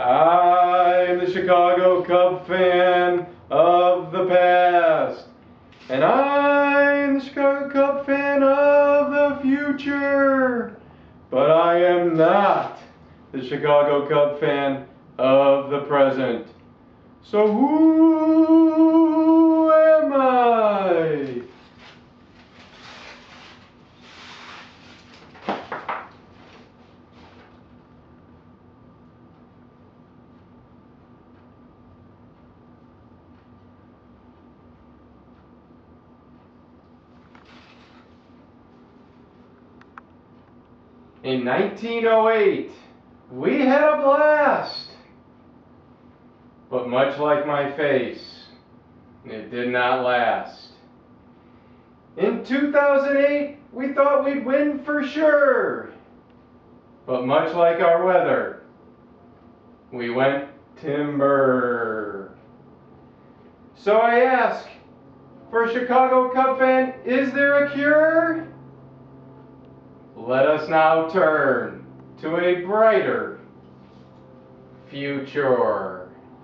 I'm the Chicago Cub fan of the past. And I'm the Chicago Cub fan of the future. But I am not the Chicago Cub fan of the present. So who am I? In 1908, we had a blast. But much like my face, it did not last. In 2008, we thought we'd win for sure. But much like our weather, we went timber. So I ask, for a Chicago Cub fan, is there a cure? Let us now turn to a brighter future.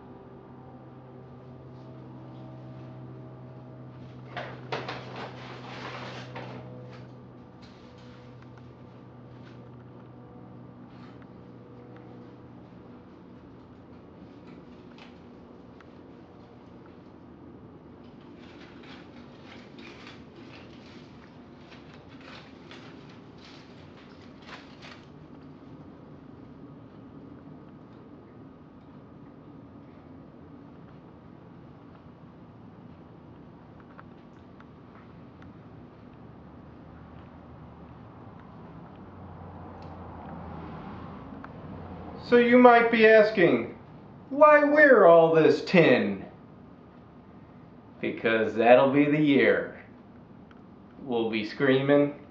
So you might be asking, why wear all this tin? Because that'll be the year we'll be screaming,